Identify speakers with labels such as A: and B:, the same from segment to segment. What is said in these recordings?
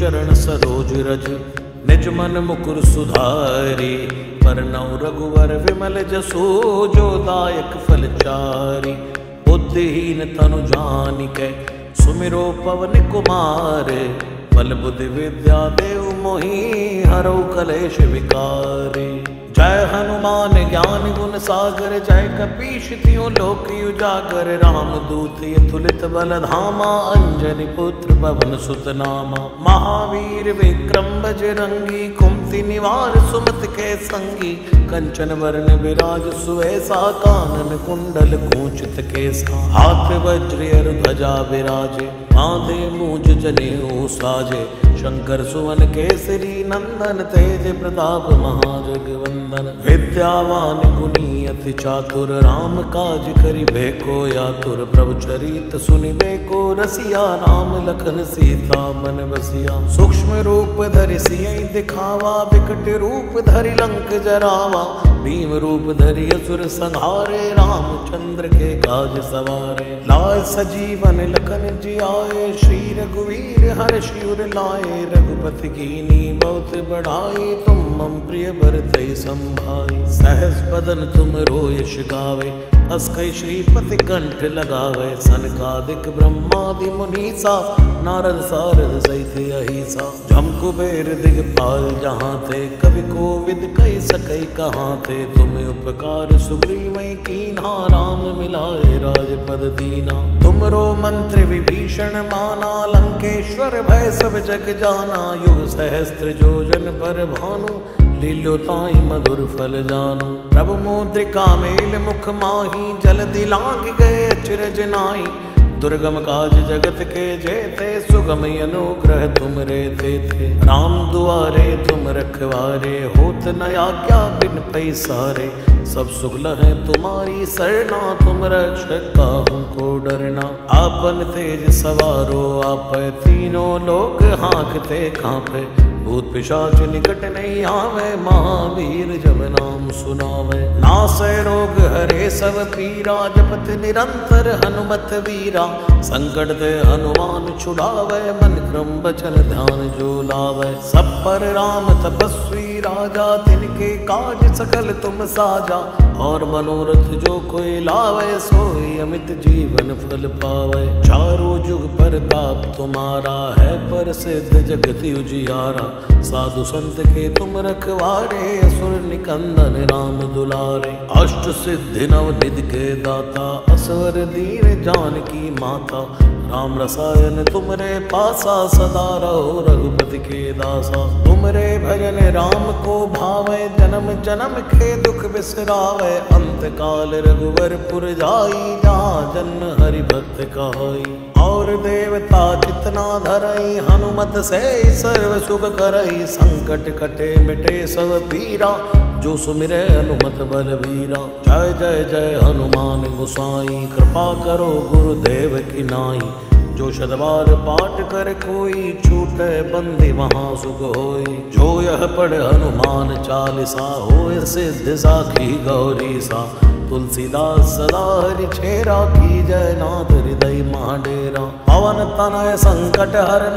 A: चरण सरोज रज, निज मन मुकुर सुधारी। परनौ रघुवर विमल जसु, जो दायक फल चारि। बुद्धिहीन तनु जानिकै, सुमिरो पवन कुमार। बल बुद्धि विद्या देव मोहि, हरौ कलेश विकार। जय हनुमान ज्ञान गुण सागर, जय कपीश तिहुँ लोक उजागर। रामदूत अतुलित बल धामा, अंजनी पुत्र पवन सुत नामा। महावीर विक्रम बजरंगी, कुमति निवार सुमति के संगी। कंचन वरण विराज सुवेसा, कानन कुंडल कुंचित केसा। हाथ वज्र ध्वजा विराजे, बांधे मूंज जनेऊ साजे। शंकर सुवन केसरी नंदन, तेज प्रताप महाजगवंदन। विद्यावान गुणी अति चातुर, राम काज करिबे को आतुर। प्रभु चरित सुनिबे को रसिया, राम लखन सीता मन बसिया। सूक्ष्म रूप धरि सियहि दिखावा, विकट रूप धरि लंक जरावा। भीम रूप धरि असुर संहारे, रामचंद्र के काज सवारे। लाय सजीवन लखन जियाए, श्री रघुवीर हर्षि उर लाए। रघुपति कीन्ही बहुत बढ़ाई, तुम मम प्रिय भरतहि संभाई। सहस बदन तुम रोयस गावे, अस कहि श्रीपति कंठ लगावे। सनकादिक ब्रह्मादि मुनीसा, नारद सारद सहित अहिसा। जम कुबेर दिगपाल जहाँ थे, कवि कोविद कहि सकहि कहाँ थे। तुम उपकार सुग्रीवहि कीन्हा, राम मिलाए राजपद दीना। तुमरो मंत्र विभीषण माना, लंकेश्वर भय सब जग जाना। युग सहस्त्र योजन पर भानु, लील्यो ताहि मधुर फल जानु। प्रभु मुद्रिका मेल मुख माही, जलधि लांघ गए अचरज नाहि। दुर्गम काज जगत के जेते, सुगम अनुग्रह तुमरे तेते। राम दुआरे तुम रखवारे, होत न आज्ञा बिन पैसारे। सब सुख लहै तुम्हारी सरना, तुम रक्षक काहू को डरना। आपन तेज सवारो आपै, तीनों लोक हाँकते कांपै। भूत पिशाच निकट नहीं आवे, महावीर जब नाम सुनावे। नासै रोग हरे सब पीरा, जपत निरंतर हनुमत वीरा। संकट ते हनुमान छुड़ावे, मन क्रम बचन ध्यान जो लावे। सब पर राम तपस्वी राजा, तिनके काज सकल तुम साजा। और मनोरथ जो कोई लावे, सोई अमित जीवन फल पावे। चारों जुग परताप तुम्हारा है, प्रसिद्ध जगत उजियारा। साधु संत के तुम रखवारे, असुर निकंदन राम दुलारे। अष्ट सिद्धि नव निधि के दाता, असवर दीन जानकी माता। राम रसायन तुमरे पासा, सदा रहो रघुपति के दासा। तुमरे भजन राम को भावे, जन्म जन्म के दुख बिसरावे। अंत काल रघुवर पुर जाई, जहाँ जन्म हरि भक्त कहाई। और देवता जितना धरई, हनुमत से सर्व सुख करई। संकट कटे मिटे सब पीरा, जो सुमिरै हनुमत बलवीरा। जय जय जय हनुमान गोसाई, कृपा करो गुरुदेव की नाई। जो शतबार पाठ कर कोई, छूटे बंदी वहाँ सुख होई। जो यह पढ़ हनुमान चालीसा, होय सिद्धि साखी गौरी सा। तुलसीदास सदा हरि छेरा, की जय नाथ हृदय महाडेरा। पवन तनय संकट हरन,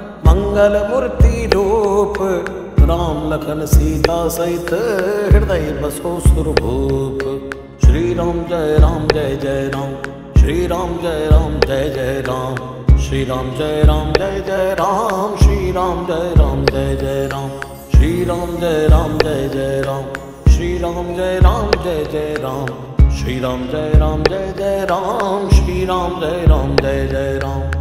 A: मंगल मूर्ति रूप। राम लखन सीता सहित, हृदय बसो सुरभूप। श्री राम जय राम जय जय राम, श्री राम जय राम जय जय राम। श्री राम जय राम जय जय राम, श्री राम जय राम जय जय राम। श्री राम जय राम जय जय राम, श्री राम जय राम जय जय राम। श्री राम जय राम जय जय राम, श्री राम जय राम जय जय राम।